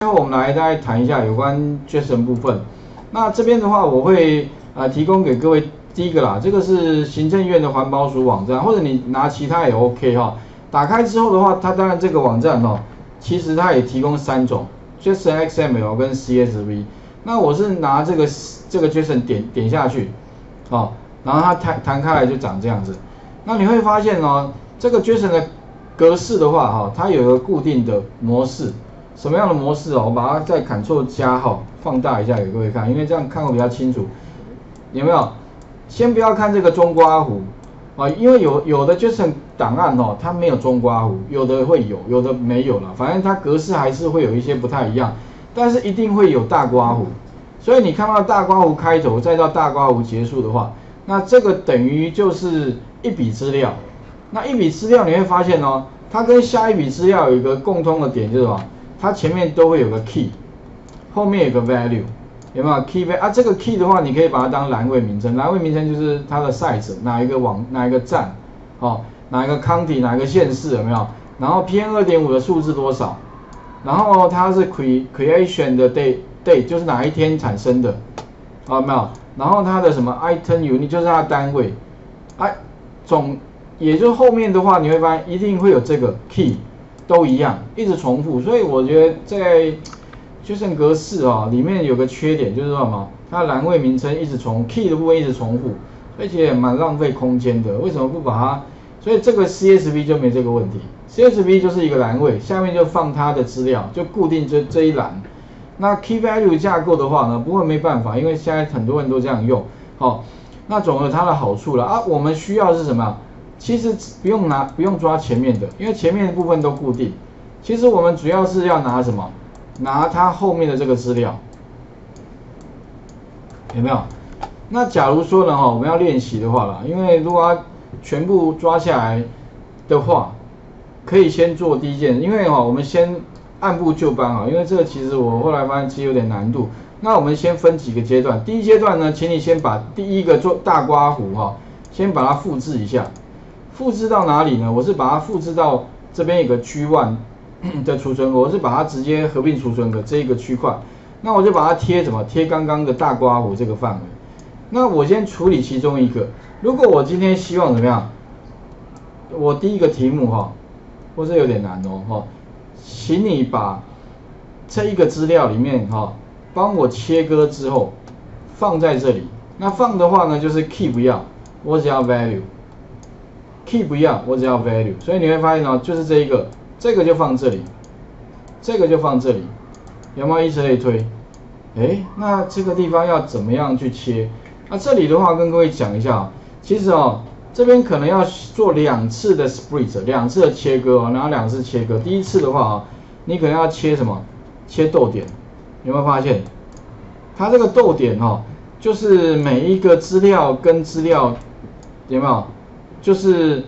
最后我们来大概谈一下有关 JSON 部分。那这边的话，我会提供给各位第一个啦，这个是行政院的环保署网站，或者你拿其他也 OK 哈。打开之后的话，它当然这个网站哦，其实它也提供3种 JSON XML 跟 CSV。那我是拿这个 JSON 点下去，哦，然后它弹开来就长这样子。那你会发现哦，这个 JSON 的格式的话哈，它有一个固定的模式。什么样的模式哦？我把它再 Ctrl 加号放大一下给各位看，因为这样看会比较清楚。有没有？先不要看这个中刮弧啊，因为有的 JSON 档案哦，它没有中刮弧，有的会有，有的没有了。反正它格式还是会有一些不太一样，但是一定会有大刮弧。所以你看到大刮弧开头，再到大刮弧结束的话，那这个等于就是一笔资料。那一笔资料你会发现哦，它跟下一笔资料有一个共通的点，就是什么？它前面都会有个 key， 后面有个 value， 有没有 key value 啊？这个 key 的话，你可以把它当栏位名称，栏位名称就是它的 size， 哪一个站，哦，哪一个 county， 哪一个县市有没有？然后 PM2.5 的数字多少？然后它是 creation 的 date 就是哪一天产生的，有没有？然后它的什么 item unit 就是它的单位，也就是后面的话，你会发现一定会有这个 key。都一样，一直重复，所以我觉得在 JSON 格式啊里面有个缺点，就是说什么？它栏位名称一直key 的部分一直重复，而且也蛮浪费空间的。为什么不把它？所以这个 CSV 就没这个问题。CSV 就是一个栏位，下面就放它的资料，就固定这一栏。那 Key Value 架构的话呢，不过没办法，因为现在很多人都这样用。好，那总有它的好处了啊。我们需要的是什么？其实不用抓前面的，因为前面的部分都固定。其实我们主要是要拿什么？拿它后面的这个资料，有没有？那假如说呢我们要练习的话啦，因为如果要全部抓下来的话，可以先做第一件，因为我们先按部就班因为这个其实我后来发现其实有点难度。那我们先分几个阶段，第一阶段呢，请你先把第一个做大刮弧先把它复制一下。复制到哪里呢？我是把它复制到这边有个G1的储存格，我是把它直接合并储存格这一个区块。那我就把它贴什么？贴刚刚的大刮弧这个范围。那我先处理其中一个。如果我今天希望怎么样？我第一个题目或者有点难请你把这一个资料里面帮我切割之后放在这里。那放的话呢，就是 key 不要，我只要 value。key 不要，我只要 value， 所以你会发现就是这个就放这里，这个就放这里，有没有？以此类推。那这个地方要怎么样去切？那这里的话跟各位讲一下其实这边可能要做2次的 split，2次的切割然后2次切割。第一次的话你可能要切什么？切逗点，有没有发现？它这个逗点就是每一个资料跟资料，有没有？就是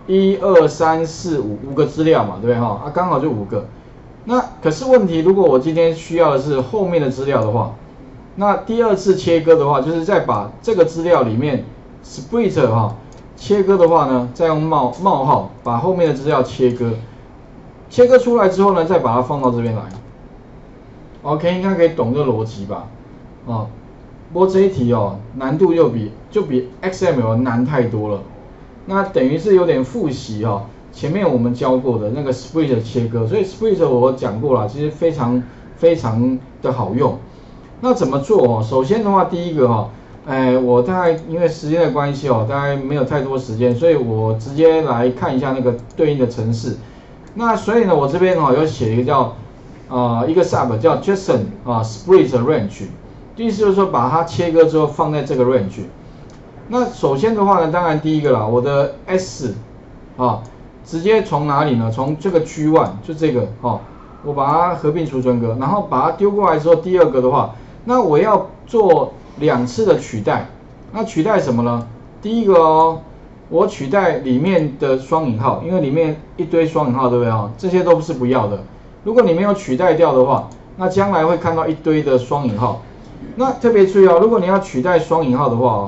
1、2、3、4、5个资料嘛，对不对刚好就5个。那可是问题，如果我今天需要的是后面的资料的话，那第2次切割的话，就是再把这个资料里面 split 切割的话呢，再用冒号把后面的资料切割，切割出来之后呢，再把它放到这边来。OK， 应该可以懂这个逻辑吧？不过这一题难度就比 XML 难太多了。那等于是有点复习前面我们教过的那个 split 切割，所以 split 我讲过了，其实非常非常的好用。那怎么做首先的话，第一个我大概因为时间的关系大概没有太多时间，所以我直接来看一下那个对应的程式。那所以呢，我这边有写一个叫一个 sub 叫 JSON split range， 意思就是说把它切割之后放在这个 range。那首先的话呢，当然第一个啦，我的 S 直接从哪里呢？从这个 G1 就这个我把它合并储存格，然后把它丢过来之后，第2个的话，那我要做2次的取代。那取代什么呢？第一个我取代里面的双引号，因为里面一堆双引号，对不对这些都是不要的。如果你没有取代掉的话，那将来会看到一堆的双引号。那特别注意如果你要取代双引号的话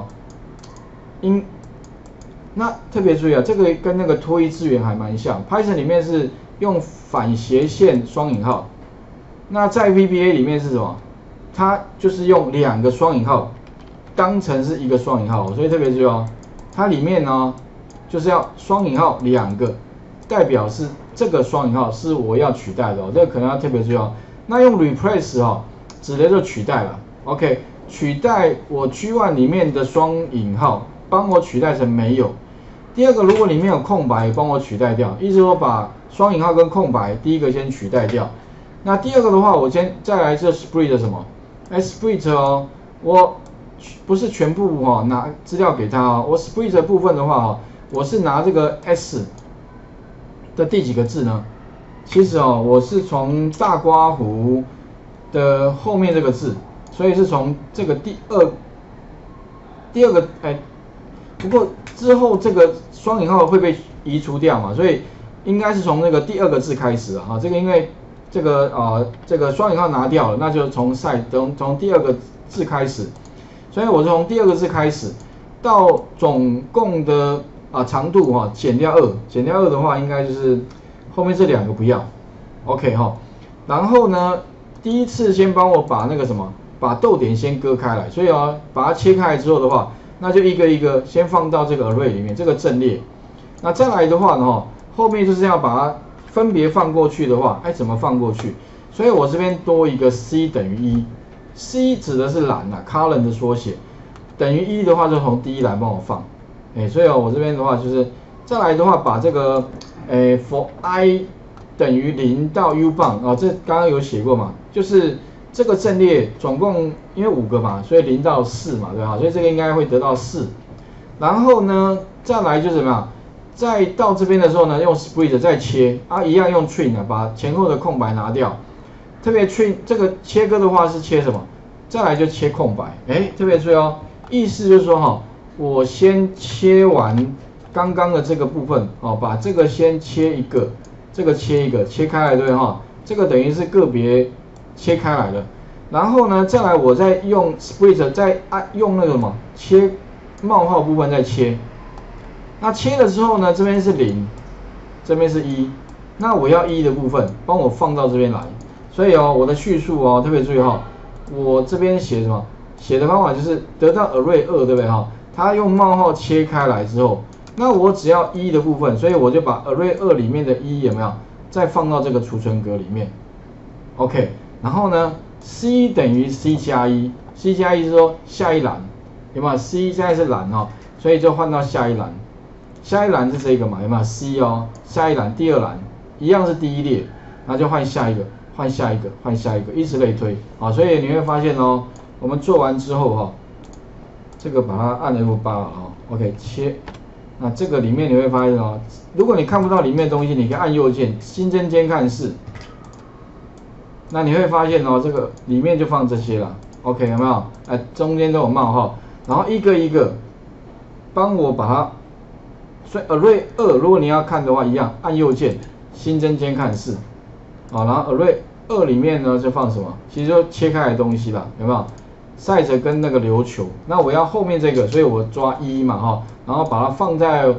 那特别注意这个跟那个脱衣资源还蛮像。Python 里面是用反斜线双引号， 那在 VBA 里面是什么？它就是用2个双引号当成是一个双引号，所以特别注意哦，它里面呢就是要双引号2个，代表是这个双引号是我要取代的哦，这个可能要特别注意哦。那用 replace 哦，指的就取代了 ，OK， 取代我 G1 里面的双引号，帮我取代成没有。第二个，如果里面有空白，帮我取代掉，意思说把双引号跟空白第一个先取代掉。那第二个的话，我再来这 split 什么？split 哦，我不是全部哦拿资料给他哦，我 split 的部分的话哦，我是拿这个 s 的第几个字呢？其实哦，我是从大刮胡的后面这个字，所以是从这个第二个不过之后这个双引号会被移除掉嘛，所以应该是从那个第2个字开始啊。这个因为这个双引号拿掉了，那就从第2个字开始，所以我从第2个字开始到总共的长度减掉2的话，应该就是后面这2个不要 ，OK 哈。然后呢，第一次先帮我把那个什么，把逗点先割开来，所以把它切开来之后的话，那就一个一个先放到这个 array 里面，这个阵列。那再来的话呢，后面就是要把它分别放过去的话，怎么放过去？所以我这边多一个 c 等于1，c 指的是栏column 的缩写，等于1的话就从第一栏帮我放。所以我这边的话就是再来的话，把这个for I 等于0到 u 棒这刚刚有写过嘛，就是这个阵列总共因为5个嘛，所以0到4嘛，对吧？所以这个应该会得到4。然后呢，再来就是什么样？再到这边的时候呢，用 split 再切一样用 trim 把前后的空白拿掉。特别 trim 这个切割的话是切什么？再来就切空白。特别注意哦，意思就是说我先切完刚刚的这个部分把这个先切一个，这个切一个，切开来对哈，这个等于是个别切开来的。然后呢，再来我再用 split 再用那个什么切冒号部分再切。那切了之后呢，这边是0，这边是1，那我要1的部分帮我放到这边来。所以我的叙述特别注意我这边写什么？写的方法就是得到 array 2，对不对它用冒号切开来之后，那我只要1的部分，所以我就把 array 2里面的1有没有再放到这个储存格里面 ？OK， 然后呢 ，c 等于 c 加1，c 加1是说下一栏有没有 ？c 现在是栏所以就换到下一栏。下一栏是这个嘛，有没有 C 下一栏第2栏一样是第一列，那就换下一个，换下一个，换下一个，以此类推所以你会发现我们做完之后这个把它按 F8 了OK 切。那这个里面你会发现如果你看不到里面的东西，你可以按右键新增监看室。那你会发现这个里面就放这些了 ，OK 有没有？中间都有冒号，然后一个一个帮我把它。所以 array 2如果你要看的话，一样按右键新增监看室然后 array 2里面呢就放什么？其实就切开来的东西啦，有没有 ？size 跟那个琉球，那我要后面这个，所以我抓1嘛然后把它放在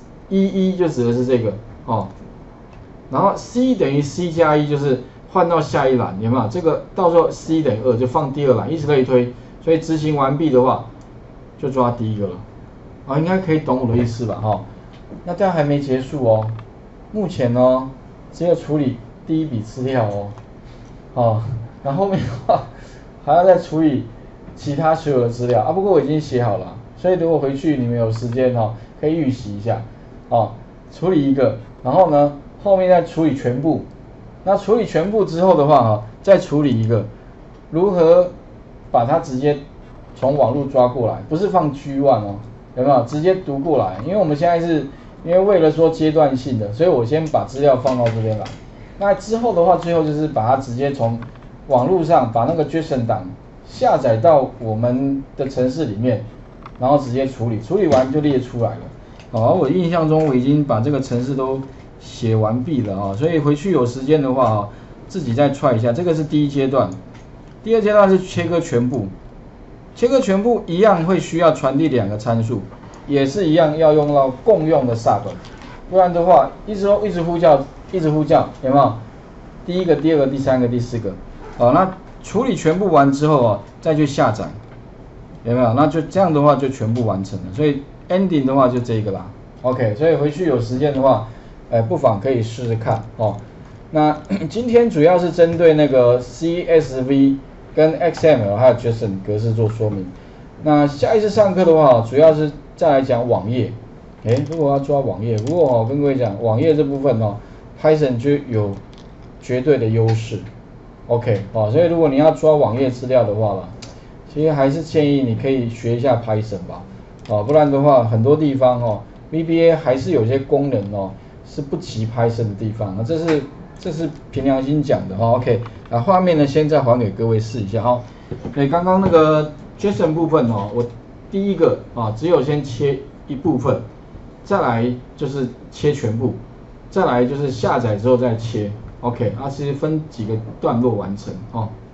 11就指的是这个然后 c 等于 c 加1就是换到下一栏，有没有？这个到时候 c 等于2就放第2栏，以此类推，所以执行完毕的话就抓第一个了应该可以懂我的意思吧那这样还没结束目前只有处理第一笔资料然后后面的话还要再处理其他所有的资料不过我已经写好了，所以如果回去你们有时间可以预习一下处理一个，然后呢后面再处理全部，那处理全部之后的话再处理一个，如何把它直接从网络抓过来，不是放 G1 有没有直接读过来？因为我们现在是因为为了说阶段性的，所以我先把资料放到这边来。那之后的话，最后就是把它直接从网络上把那个 JSON 档下载到我们的程式里面，然后直接处理，处理完就列出来了。我印象中我已经把这个程式都写完毕了所以回去有时间的话自己再 try 一下。这个是第一阶段，第二阶段是切割全部。切割全部一样会需要传递2个参数，也是一样要用到共用的 sub， 不然的话一直呼叫，有没有？第一个、第二个、第三个、第四个， 哦，那处理全部完之后啊，再去下载，有没有？那就这样的话就全部完成了。所以 ending 的话就这个啦。OK， 所以回去有时间的话，不妨可以试试看哦。那今天主要是针对那个 CSV 跟 XML 还有 JSON 格式做说明。那下一次上课的话，主要是再来讲网页。如果要抓网页，不过跟各位讲，网页这部分Python 就有绝对的优势。OK， 所以如果你要抓网页资料的话啦，其实还是建议你可以学一下 Python 吧。不然的话，很多地方VBA 还是有些功能是不及 Python 的地方。这是凭良心讲的OK， 那画面呢，先再还给各位试一下所以刚刚那个 JSON 部分我第一个只有先切一部分，再来就是切全部，再来就是下载之后再切。OK， 其实分几个段落完成